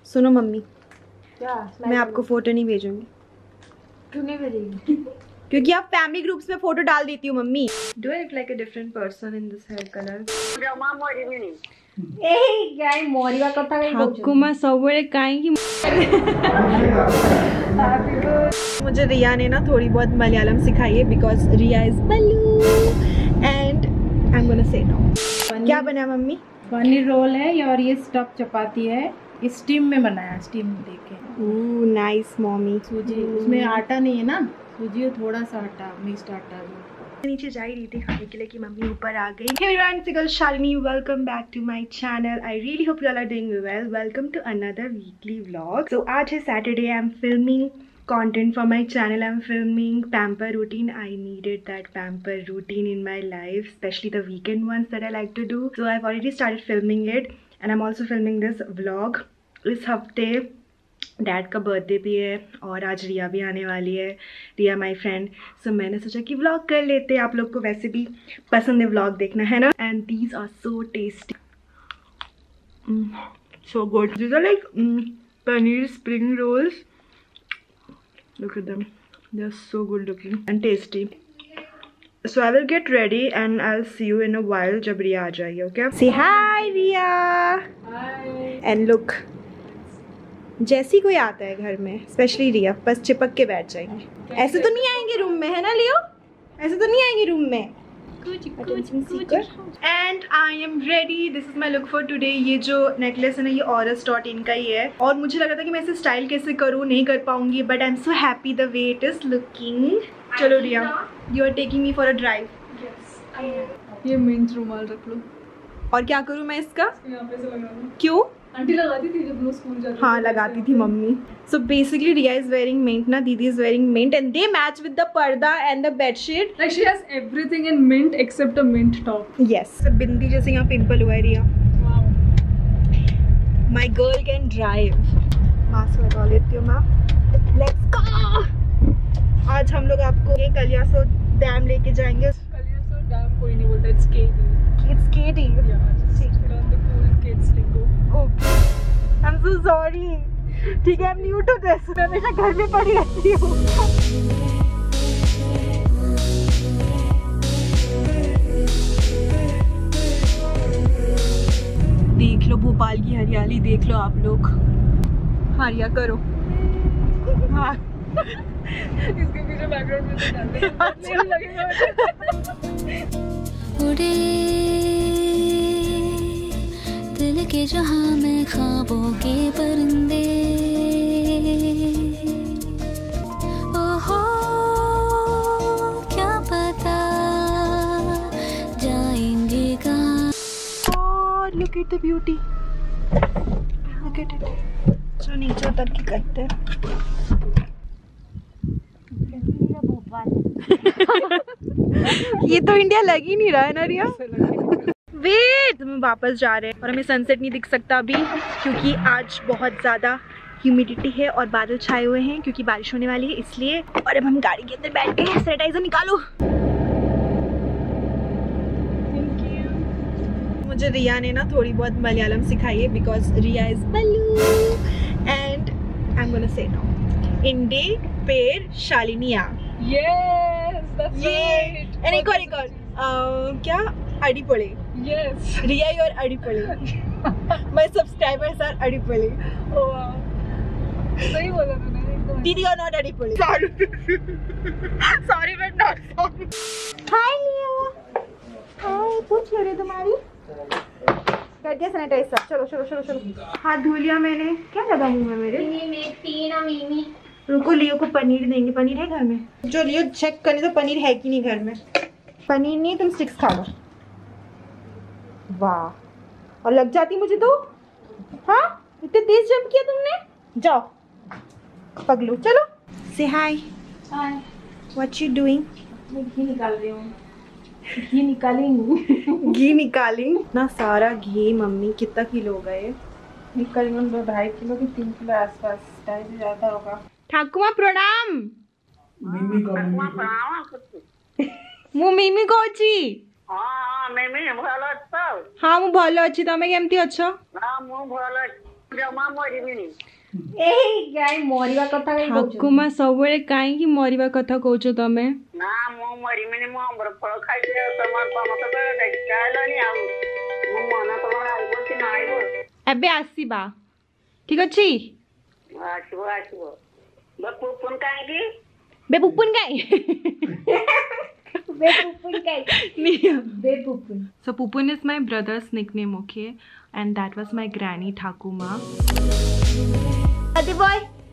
सुनो मम्मी, क्या मैं आपको फोटो नहीं भेजूंगी। क्यों नहीं भेजेगी? क्योंकि आप फैमिली ग्रुप्स में फोटो डाल देती हो mummy. Do I look like a different person in this hair colour? मोरिवा कथा कहीं ठाकुमा सबले काहेंगी। मुझे रिया ने ना थोड़ी बहुत मलयालम सिखाई है because Riya is Mallu and I am gonna say no. क्या बना मम्मी? पनीर रोल है और ये स्टफ चपाती है। स्टीम में बनाया, स्टीम देके। Oh nice mummy. सूजी, उसमें आटा नहीं है ना, सूजी और थोड़ा सा आटा, मिक्स्ड आटा। नीचे जा ही रही थी खाने के लिए कि मम्मी ऊपर आ गई। Hey everyone, it's girl Shalini. Welcome back to my channel. I really hope you all are doing well. Welcome to another weekly vlog. So आज है Saturday. I'm filming content for my channel. I'm filming pamper routine. I needed that pamper routine in my life, especially the weekend ones that I like to do. So I've already started filming it, and I'm also filming this vlog. इस हफ्ते dad का birthday भी है और आज रिया भी आने वाली है, रिया माय फ्रेंड। सो मैंने सोचा कि व्लॉग कर लेते हैं। आप लोग को वैसे भी पसंद है व्लॉग देखना, है ना? And these are so tasty, so good. These are like paneer spring rolls. Look at them, they are so good looking and tasty. So I will get ready and I will see you in a while जब रिया आ जाएगी। Okay, से हाय रिया। And look, जैसी कोई आता है घर में, specially रिया, बस चिपक के बैठ जाएंगे। ऐसे तो नहीं आएंगे रूम में, है ना लियो? ऐसे तो नहीं आएंगे रूम में। And I am ready. This is my look for today. ये जो नेकलेस है ना, ये ऑरस.इन का ही है और मुझे लग रहा था कि मैं इसे स्टाइल कैसे करूँ, नहीं कर पाऊंगी, but I am so happy the way it is looking. चलो Riya, you are taking me for a drive. ये मिंट रुमाल रख लो। और क्या करूँ मैं इसका? यहाँ पे से लगा लो। क्यों? आंटी लगाती थी जब लोग स्कूल जाते थे। हाँ लगाती थी mummy. So basically Riya is wearing mint ना, didi is wearing mint and they match with the parda and the bedsheet. Like she has everything in mint except a mint top. Yes. Bindi जैसे यहाँ पिंपल हुआ है Riya. Wow. My girl can drive. Mask लगा लेती हूँ मैं। Let's go. आज हम लोग आपको ये कलियासो डैम लेके जाएंगे। कलियासो डैम कोई नहीं बोलता, it's KD. It's KD. Yeah, just put on the cool kids lingo. Okay. I'm so sorry. ठीक है, I'm new to this. मैं हमेशा घर में पड़ी रहती हूँ। देख लो भोपाल की हरियाली, देख लो आप लोग। हाँ रिया करो। हाँ। इसके पीछे बैकग्राउंड में डाल दे। अच्छा लगेगा। उड़े दिल के जहां में ख्वाबों के परिंदे, ओहो क्या पता जाएंगे कहाँ। और look at the beauty, look at it. चलो नीचे उतर के करते हैं। ये तो इंडिया लग ही नहीं रहा है ना रिया। वेट, हम वापस जा रहे हैं और हमें सनसेट नहीं दिख सकता अभी क्योंकि आज बहुत ज़्यादा ह्यूमिडिटी है और बादल छाए हुए हैं क्योंकि बारिश होने वाली है इसलिए। और अब हम गाड़ी के अंदर बैठ गए हैं। सैनिटाइजर निकालो। Thank you. मुझे रिया ने ना थोड़ी बहुत मलयालम सिखाई है because Riya is Mallu and I am gonna say no. इंडे पेर शालिनिया। Yes, that's right. एंड एक और क्या अड़ीपड़े। Yes. रिया योर अड़ीपड़े। माय सब्सक्राइबर्स आर अड़ीपड़े। Oh wow. सही बोला तूने। दीदी और नॉट अड़ीपड़े। Sorry but not sorry. Hi लिया। हाय, पूछ ले रही तुम्हारी। कर दिया सैनिटाइजर। चलो चलो चलो चलो। हाथ धो लिया मैंने। क्या लगा मुंह में मेरे? रुको, लियो को पनीर देंगे। पनीर है घर में? जो लियो चेक करनी तो पनीर है कि नहीं घर में। पनीर नहीं, तुम स्टिक्स खा लो। वाह, और लग जाती मुझे तो। हाँ, इतने तेज जंप किया तुमने। जाओ पगलू, चलो। Say hi. Hi. What you doing? मैं घी निकाल रही हूँ। घी निकालेंगी। घी निकाली ना, सारा घी। मम्मी कितना किलो हो गए? निकल 2.5 किलो की 3 किलो आसपास, 2.5 से ज़्यादा होगा। ठाकुमा प्रणाम। मु मिमी कहूची। हाँ, ମୁଁ ଭଲ ଅଛି। ତମେ କେମିତି ଅଛ? ଠାକୁମା ସବୁବେଳେ କାହିଁକି ମରିବା କଥା କହୁଛ ତମେ? ନା ମୁଁ ମରିମିନି, ମୁଁ ଆମ୍ବର ଫଳ ଖାଇଛି। ତମର ସମସ୍ତେ ଦେଖିକା ହେଲଣି, ଆଉ ମୋ ମନ ତମର ଆଇବ କି ନ ଆଇବ? ଏବେ ଆସିବା, ଠିକ ଅଛି? ଆସିବ ଆସିବ। ପୁପୁନ କାହିଁକି? बे पुपुन काय? So Pupun is my brother's nickname, okay? And that was my granny Thakuma. Buddy boy.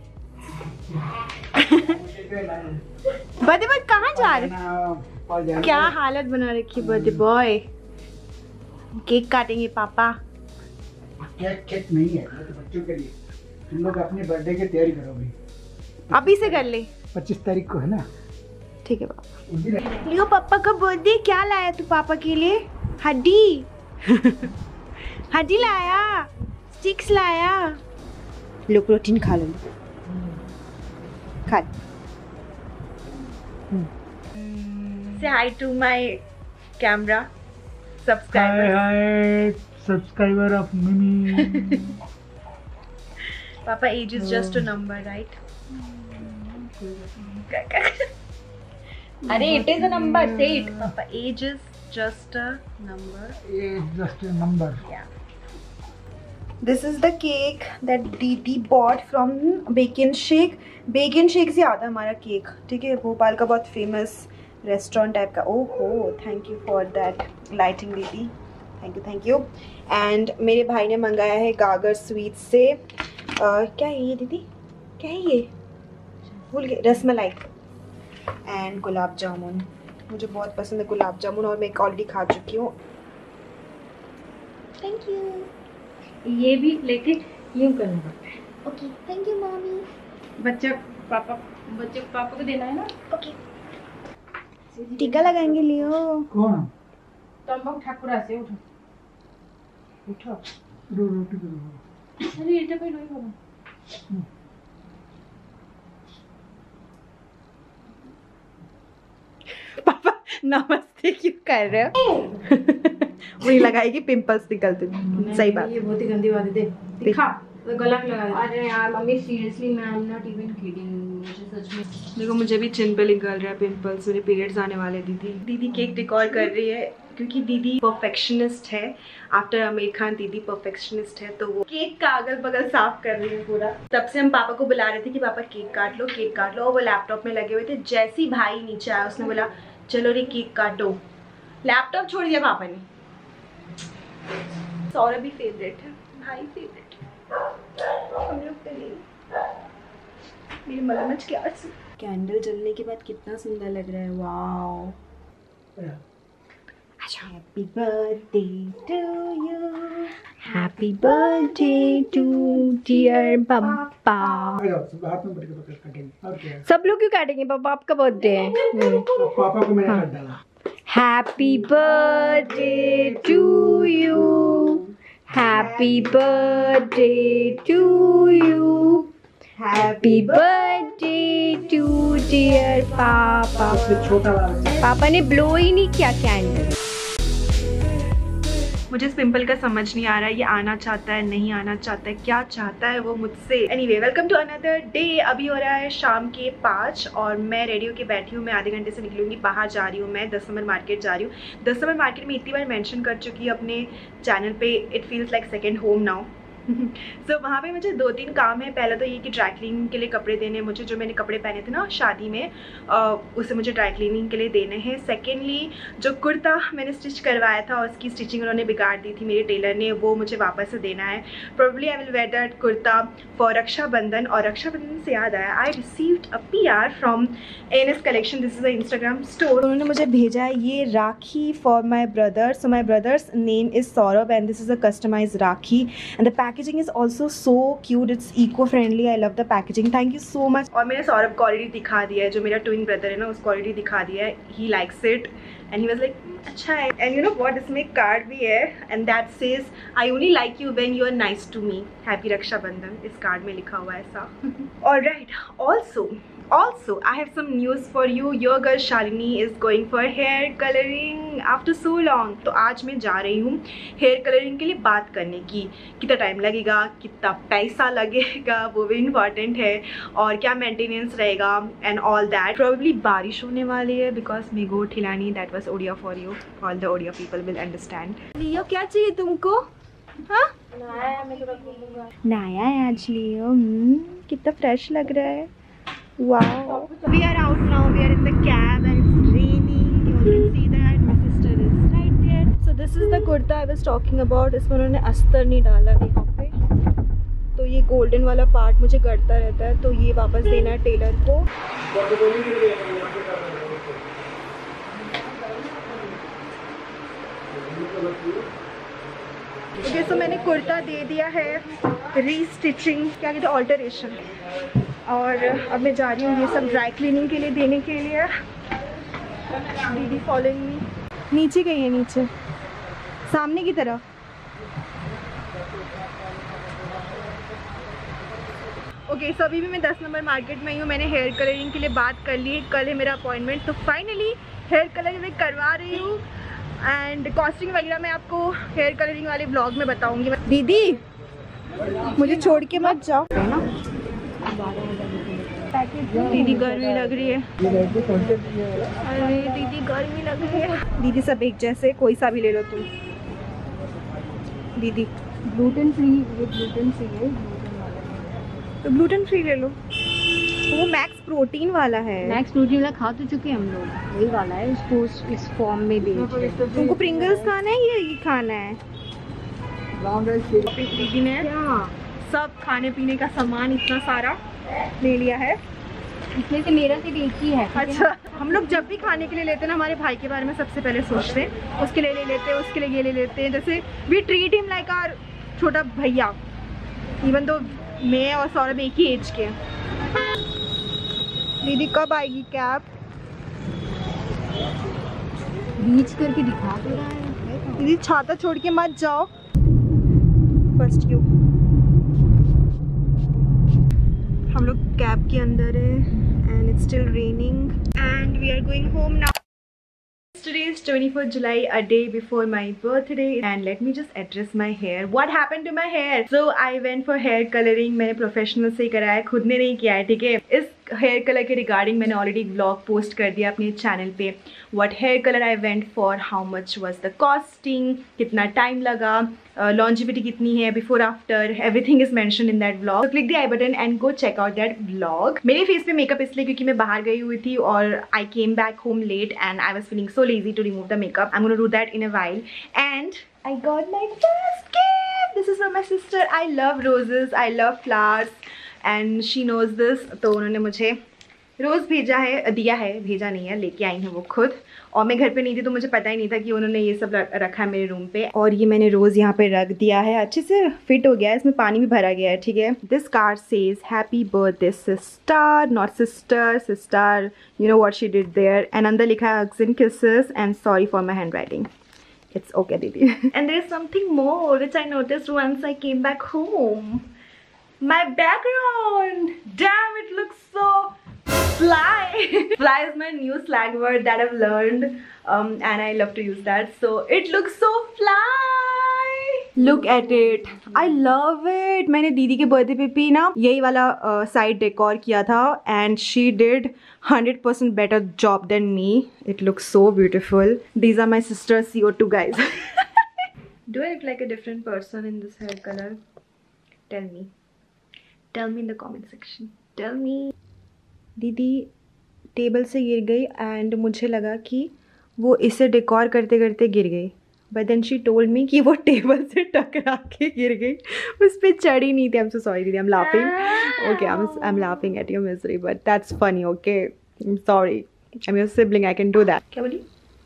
Buddy boy कहाँ जा रहे? क्या हालत बना रखी buddy boy? केक काटेंगे पापा? केक नहीं है, तो बच्चों के लिए। तुम लोग अपने बर्थडे की तैयारी करो भाई। अभी से कर ले। 25 तारीख को है ना? ठीक है पापा। लियो पापा का बर्थडे, क्या लाया तू पापा के लिए? हड्डी हड्डी लाया, स्टिक्स लाया। लो प्रोटीन खा लो, खा। Say hi to my camera subscriber. Hi subscriber of Mimi. Papa age is just a number, right? अरे it is a number, say it. Papa, age is just a number. Age just a number. Yeah. This is the cake that Didi bought from Bacon Shake. Bacon Shake से आता हमारा cake, ठीक है? भोपाल का बहुत famous restaurant type का। ओहो, thank you for that lighting didi, thank you. And मेरे भाई ने मंगाया है गागर स्वीट से क्या है ये दीदी? क्या है ये? भूल गए। रसमलाई एंड गुलाब जामुन। मुझे बहुत पसंद है गुलाब जामुन, और मैं ऑलरेडी खा चुकी हूँ। Thank you. ये भी लेके यूं करना पड़ता है। Okay, thank you mummy. बच्चे पापा को देना है ना। ओके, टीका लगाएंगे लियो। कौन? तंबाकू ठाकुरा से उठो उठो। रोटी दो। अरे এটা पे রই বাবা। पापा नमस्ते क्यों कर रहे हो? वही लगाएगी, पिंपल्स निकलते। सही बात। ये बहुत ही गंदी बात है। दे दिखा, तो गला लगा दे। अरे यार मम्मी सीरियसली मैं I am not even kidding, मुझे सच में। देखो मुझे भी चिन पे निकल रहा है पिंपल्स, मेरे पीरियड्स आने वाले। दीदी केक डेकोर कर रही है क्योंकि दीदी परफेक्शनिस्ट है। आफ्टर आमिर खान दीदी परफेक्शनिस्ट है, तो वो केक का अगल बगल साफ कर रही है पूरा। तब से हम पापा को बुला रहे थे कि पापा केक काट लो, केक काट लो, और वो लैपटॉप में लगे हुए थे। जैसे ही भाई नीचे आया उसने बोला चलो रे केक काटो, लैपटॉप छोड़ दिया पापा ने। सौरभ भी फेवरेट है, भाई फेवरेट है, हम लोग के लिए। मेरी मगरमच्छ के आंसू। कैंडल जलने के बाद कितना सुंदर लग रहा है, wow. Happy birthday to you, happy birthday to dear papa. हाथ में पकड़ के काटेंगे। और क्या? सब लोग क्यों काटेंगे पापा, आपका बर्थडे है। पापा को मैंने काट डाला। Happy birthday to you, happy birthday to you, happy birthday to dear papa. छोटा वाला पापा ने ब्लो ही नहीं किया कैंडल। मुझे इस पिंपल का समझ नहीं आ रहा है, ये आना चाहता है नहीं आना चाहता है, क्या चाहता है वो मुझसे। Anyway, welcome to another day. अभी हो रहा है शाम के 5 और मैं रेडी होके बैठी हूँ। मैं आधे घंटे से निकलूंगी, बाहर जा रही हूँ, मैं 10 नंबर मार्केट जा रही हूँ। 10 नंबर मार्केट में इतनी बार मेंशन कर चुकी हूँ अपने चैनल पे, it feels like second home now. So वहाँ पे मुझे 2-3 काम है। पहला तो ये कि ड्राई क्लीनिंग के लिए कपड़े देने मुझे, जो मैंने कपड़े पहने थे ना शादी में, उसे मुझे ड्राई क्लीनिंग के लिए देने हैं। सेकेंडली जो कुर्ता मैंने स्टिच करवाया था और उसकी स्टिचिंग उन्होंने बिगाड़ दी थी मेरे टेलर ने, वो मुझे वापस से देना है। Probably I will wear that kurta for Rakshabandhan. और रक्षाबंधन से याद आया, I received a PR from NS collection. This is a Instagram store. उन्होंने मुझे भेजा है ये rakhi for my brother. So my brother's name is Saurabh and this is a customise rakhi and the packaging is also so cute, it's eco friendly. I love the packaging, thank you so much. और मैंने सौरभ को already दिखा दिया है, जो मेरा twin brother है ना, उसको ऑलरेडी दिखा दिया है। He likes it and he was like अच्छा है। एंड यू नो व्हाट, इसमें एक कार्ड भी है and that says I only like you when you are nice to me, happy Rakshabandhan. इस कार्ड में लिखा हुआ है ऐसा। Alright, also Also, I have some news for you. Your girl Shalini is going for hair coloring after so long. तो आज मैं जा रही हूँ हेयर कलरिंग के लिए बात करने की. कितना टाइम लगेगा, कितना पैसा लगेगा, वो भी इम्पॉर्टेंट है, और क्या मेंटेनेंस रहेगा एंड ऑल दैट. प्रोबेबली बारिश होने वाली है बिकॉज मेगो ठिलानी, that was Odia for you. All the Odia people will understand. Leo, क्या चाहिए तुमको? हाँ, नया है आज लियो. कितना फ्रेश लग रहा है. Wow. We are out now. We are in the cab and it's raining. You can see that my sister is right there. So this is the kurta I was talking about. इसमें उन्होंने अस्तर नहीं डाला यहाँ पे, तो ये golden वाला पार्ट मुझे गड़ता रहता है, तो ये वापस देना है टेलर को. ओके, सो मैंने कुर्ता दे दिया है रीस्टिचिंग, क्या कहते हैं, ऑल्टरेशन, और अब मैं जा रही हूँ ये सब ड्राई क्लीनिंग के लिए देने के लिए. दीदी फॉलोइंग मी. नीचे गई है, नीचे सामने की तरफ. ओके, सो अभी भी मैं 10 नंबर मार्केट में ही हूँ. मैंने हेयर कलरिंग के लिए बात कर ली है, कल है मेरा अपॉइंटमेंट, तो फाइनली हेयर कलरिंग मैं करवा रही हूँ. एंड कॉस्टिंग वगैरह मैं आपको हेयर कलरिंग वाले ब्लॉग में बताऊँगी. दीदी मुझे छोड़ के मत जाओ ना. दीदी गर्मी लग रही है. अरे दीदी गर्मी लग रही है. दीदी सब एक जैसे, कोई सा भी ले लो तुम. दीदी ग्लूटेन फ्री, ये ग्लूटेन फ्री है. तो ग्लूटेन फ्री ले लो. वो मैक्स प्रोटीन वाला है. मैक्स प्रोटीन वाला खा तो चुके हम लोग, वही वाला है. उसको इस फॉर्म में बेच रहे हैं. तुमको प्रिंगल्स खाना है या ये खाना है? दीदी ने सब खाने पीने का सामान इतना सारा ले लिया है. इसमें से मेरा सिर्फ एक ही है. अच्छा, हम लोग जब भी खाने के लिए लेते हैं ना, हमारे भाई के बारे में सबसे पहले सोचते हैं. उसके लिए ले लेते हैं, उसके लिए ये ले लेते हैं. जैसे we treat him like our chhota bhaiya, even though मैं और सौरभ एक ही एज के हैं. दीदी कब आएगी कैब? बीच करके दिखा तो रहा है. दीदी छाता छोड़ के मत जाओ. First you. हम लोग कैब के अंदर है and it's still raining and we are going home now. Today is 24th July, a day before my birthday, and let me just address my hair. What happened to my hair? So I went for hair coloring. मैंने professional से कराया, खुद ने नहीं किया है, ठीक है. इस हेयर कलर के रिगार्डिंग मैंने ऑलरेडी व्लॉग पोस्ट कर दिया अपने चैनल पे. What hair color I went for, how much was the costing, कितना टाइम लगा, longevity कितनी है, before after, everything is mentioned in that vlog. So click the I button and go check out that vlog. मेरे face पे makeup इसलिए क्योंकि मैं बाहर गई हुई थी और I came back home late and I was feeling so lazy to remove the makeup. I'm gonna do that in a while. And I got my first gift. This is from my sister. I love roses, I love flowers and she knows this. तो उन्होंने मुझे रोज़ भेजा है, दिया है, भेजा नहीं है, लेके आई हैं वो खुद. और मैं घर पे नहीं थी तो मुझे पता ही नहीं था कि उन्होंने ये सब रखा है मेरे रूम पे. और ये मैंने रोज़ यहाँ पे रख दिया है, अच्छे से फिट हो गया है, इसमें पानी भी भरा गया है, ठीक है. This card says happy birthday sister, not sister, sister, you know what she did there. And अंदर लिखा है hugs and kisses and sorry for my handwriting. It's okay, Didi. And there is something more which I noticed once I came back home. My background! Damn, it looks so fly. Fly is my new slang word that I've learned and I love to use that. So it looks so fly. Look at it. I love it. मैंने दीदी के birthday पे भी ना यही वाला side decor किया था and she did 100% better job than me. It looks so beautiful. These are my sister's CO2 guys. Do I look like a different person in this hair color? Tell me. Tell me in the comment section. Tell me. Didi table से गिर गई and मुझे लगा कि वो इसे decor करते करते गिर गई. But then she told me कि वो टेबल से टकरा के गिर गई, उस पर चढ़ी नहीं थी. आई am so sorry didi, I am laughing. Okay, I am laughing at your misery but that's funny. Okay, I am sorry, I am your sibling, I can do that. क्या बोली?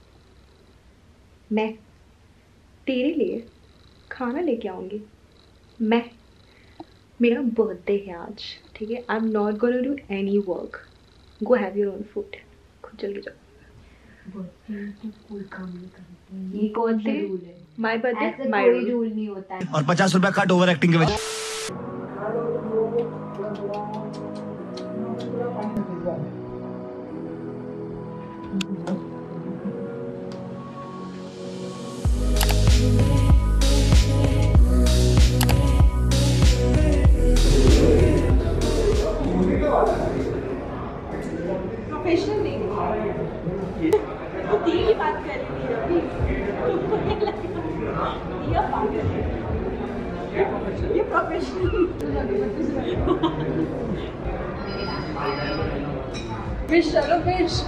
मैं तेरे लिए खाना लेके आऊँगी. मैं, मेरा बर्थडे है आज, ठीक है. I am not gonna do any work. Go have your own food. खुद जल्दी जाओ. कोई काम नहीं करते. ये कौन सा रूल है? माय बर्थडे माय रूल नहीं होता है. और 50 रुपया कट ओवर एक्टिंग के वजह. प्रोफेशनल नहीं दी की बात कर रही थी अभी। ये प्रोफेशनल विश चलो wish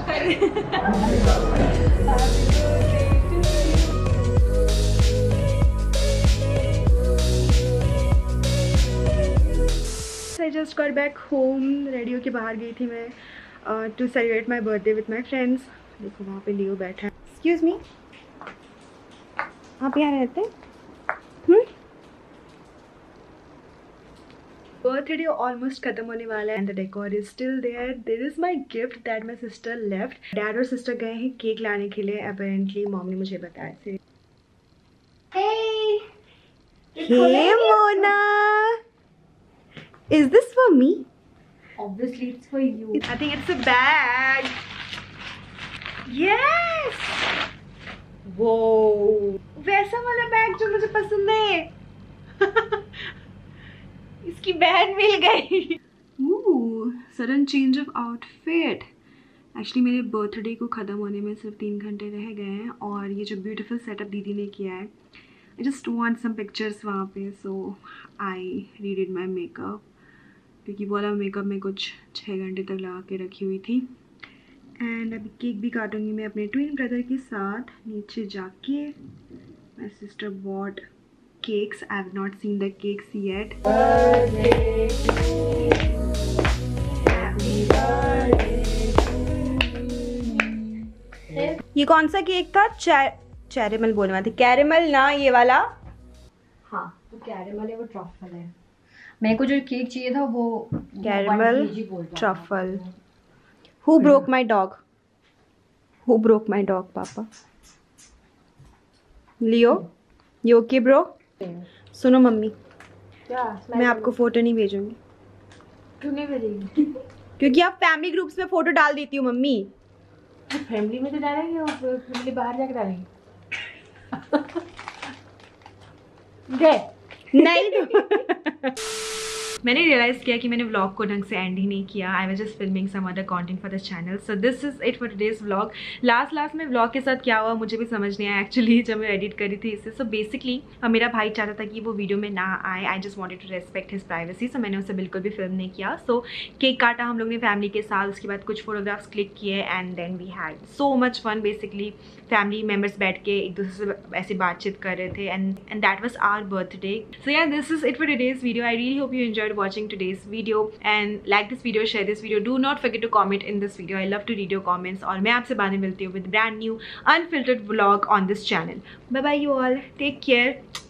I just got back home. Radio के बाहर गई थी मैं to celebrate my birthday with my friends. देखो वहाँ पे लियो बैठा है. Excuse me. आप यहाँ रहते हैं? Birthday almost खत्म होने वाला है and the decor is still there. There is my gift that my sister left. Dad और sister गए हैं केक लाने के लिए. Apparently mom ने मुझे बताया से. Hey. Hey Mona. Is this for me? Obviously, it's for you. I think it's a bag. Yes. Whoa. वैसा वाला बैग जो मुझे पसंद है. इसकी बहन मिल गई. Ooh, sudden change of outfit. Actually मेरे बर्थडे को ख़त्म होने में सिर्फ 3 घंटे रह गए हैं और ये जो ब्यूटीफुल सेटअप दीदी ने किया है. I just want some pictures वहाँ पे, so I redid my makeup. क्योंकि बोला मेकअप में कुछ 6 घंटे तक लगा के रखी हुई थी. एंड अभी केक भी काटूंगी मैं अपने ट्विन ब्रदर के साथ नीचे जाके. My sister bought cakes. I have not seen the cakes yet. ये कौन सा केक था? कैरेमल बोलने वाली थी. कैरेमल ना ये वाला. हाँ वो कैरेमल है, वो ट्रफल है. मेरे को जो केक चाहिए था वो caramel truffle. Who broke my dog? Who broke my dog, Papa? Leo, you okay, bro? सुनो मम्मी, क्या मैं आपको फोटो नहीं भेजूंगी. क्यों नहीं भेजेंगे? क्योंकि आप फैमिली ग्रुप्स में फोटो डाल देती हो मम्मी. फैमिली में तो डालेंगे और फैमिली बाहर जाकर डालेंगे. नहीं. मैंने रियलाइज़ किया कि मैंने व्लॉग को ढंग से एंड ही नहीं किया. I was just filming some other content for the channel. So this is it for today's vlog. Last में व्लॉग के साथ क्या हुआ मुझे भी समझ नहीं आया एक्चुअली जब मैं एडिट करी थी इसे. सो बेसिकली मेरा भाई चाहता था कि वो वीडियो में ना आए. I just wanted to respect his privacy. So मैंने उसे बिल्कुल भी फिल्म नहीं किया. सो केक काटा हम लोग ने फैमिली के साथ. उसके बाद कुछ फोटोग्राफ्स क्लिक किए and then we had so much fun. Basically family members बैठ के एक दूसरे से ऐसे बातचीत कर रहे थे and that was our birthday. So yeah this is it for today's video. I really hope you enjoyed watching today's video and like this video, share this video. Do not forget to comment in this video. I love to read your comments. और मैं आपसे बाद में मिलती हूँ with brand new unfiltered vlog on this channel. Bye bye you all. Take care.